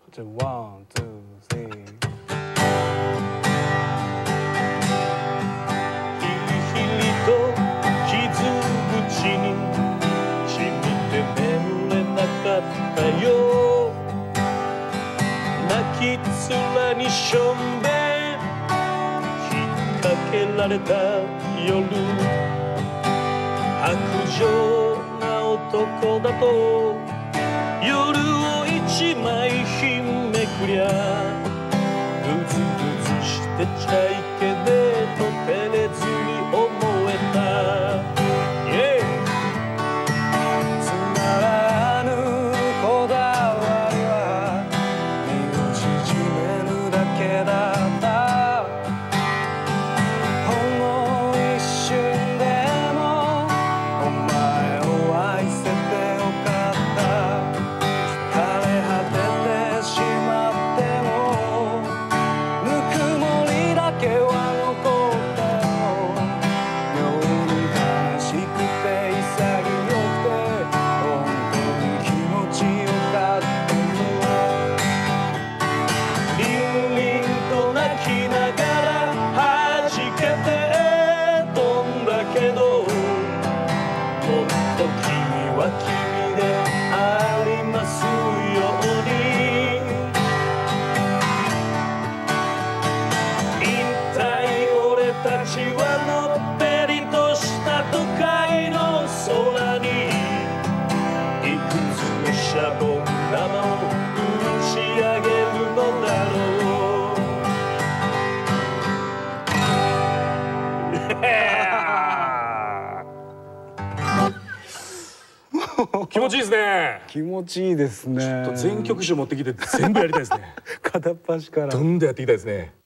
じゃあワンツースリー。 ヒリヒリと傷口に染みて眠れなかったよ。泣き面にしょんべん引っ掛けられた夜、薄情な男だと夜を一枚ひんめくりゃ、ぐずぐずしてちゃいけねえと照れずに思えた。 つまらぬこだわりは身を縮めるだけだった。ほんの一瞬でもお前を愛せてよかった。枯れ果ててしまってもぬくもりだけは残ったよ。妙に悲しくて潔くて本当に気持ちよかったよ。リンリンと泣きながら弾けて飛んだけど、もっと君は君でありますように。一体俺たちはのっぺりとした都会の空にいくつのシャボン玉を打ち上げるのだろう。気持ちいいですね。 気持ちいいですね。 ちょっと全曲集持ってきて全部やりたいですね。 片っ端から。 どんどんやっていきたいですね。